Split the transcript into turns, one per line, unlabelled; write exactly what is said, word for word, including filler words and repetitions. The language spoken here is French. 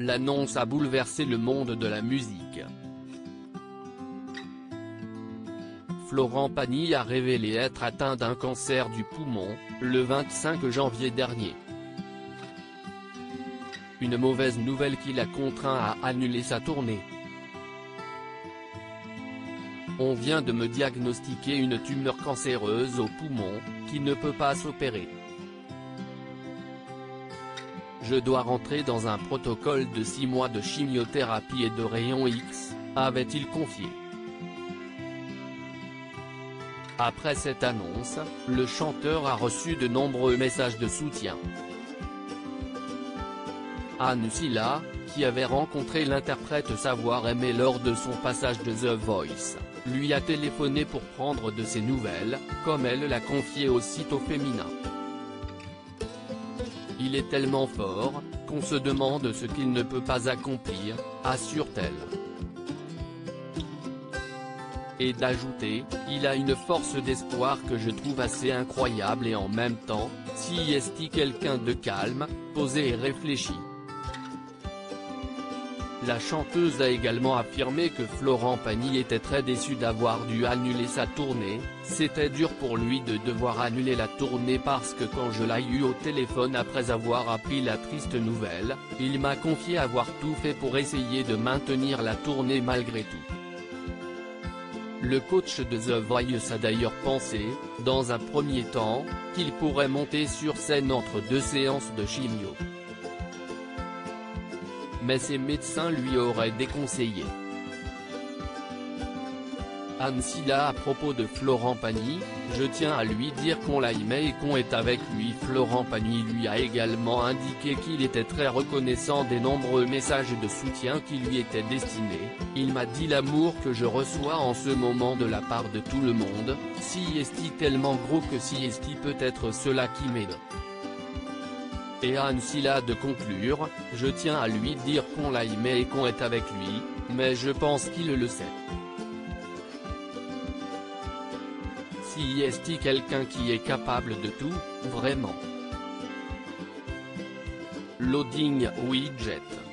L'annonce a bouleversé le monde de la musique. Florent Pagny a révélé être atteint d'un cancer du poumon, le vingt-cinq janvier dernier. Une mauvaise nouvelle qui l'a contraint à annuler sa tournée. On vient de me diagnostiquer une tumeur cancéreuse au poumon, qui ne peut pas s'opérer. Je dois rentrer dans un protocole de six mois de chimiothérapie et de rayons X, avait-il confié. Après cette annonce, le chanteur a reçu de nombreux messages de soutien. Anne Silla, qui avait rencontré l'interprète Savoir-Aimer lors de son passage de The Voice, lui a téléphoné pour prendre de ses nouvelles, comme elle l'a confié au site au féminin. Il est tellement fort, qu'on se demande ce qu'il ne peut pas accomplir, assure-t-elle. Et d'ajouter, il a une force d'espoir que je trouve assez incroyable et en même temps, si est quelqu'un de calme, posé et réfléchi. La chanteuse a également affirmé que Florent Pagny était très déçu d'avoir dû annuler sa tournée, c'était dur pour lui de devoir annuler la tournée parce que quand je l'ai eu au téléphone après avoir appris la triste nouvelle, il m'a confié avoir tout fait pour essayer de maintenir la tournée malgré tout. Le coach de The Voice a d'ailleurs pensé, dans un premier temps, qu'il pourrait monter sur scène entre deux séances de chimio. Mais ses médecins lui auraient déconseillé. Anne Silla à propos de Florent Pagny, je tiens à lui dire qu'on l'aimait et qu'on est avec lui. Florent Pagny lui a également indiqué qu'il était très reconnaissant des nombreux messages de soutien qui lui étaient destinés. Il m'a dit l'amour que je reçois en ce moment de la part de tout le monde, si est tellement gros que si est peut-être cela qui m'aide. Et Anne Silla de conclure, je tiens à lui dire qu'on l'aimait et qu'on est avec lui, mais je pense qu'il le sait. Si est quelqu'un qui est capable de tout, vraiment. Loading widget.